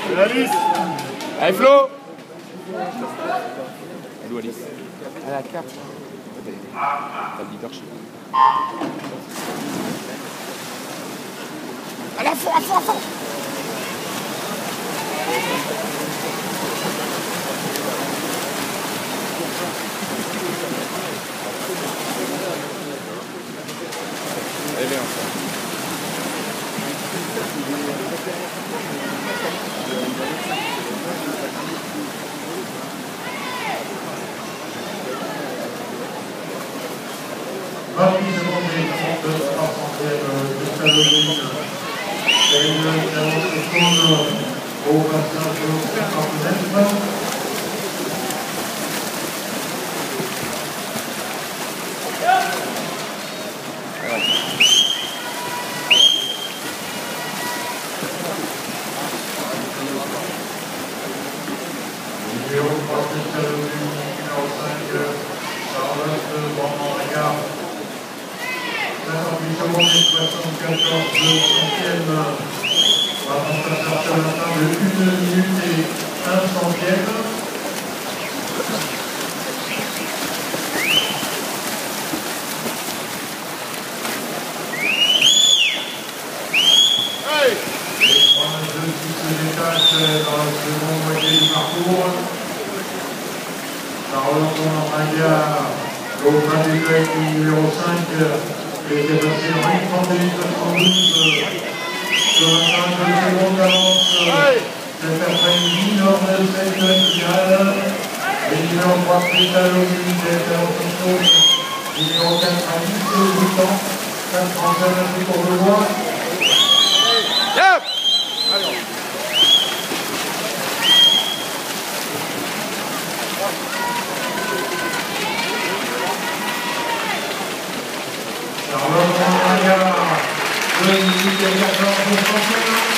Alice. Allez Flo. Allô Alice. À la carte. T'as le leadership. Allez à fond, à fond, à fond. Allez viens. Au passage de Au numéro 5, qui était passé en 1 minute 32 sur la 5 secondes d'avance cet après-midi lors de cette finale. Le numéro 3, Cristal Auguste, qui était en contrôle. Numéro 4, Alice, du temps. 4 Français, merci pour le voir. Charlotte Maria, 2 minutes et 14 pour François.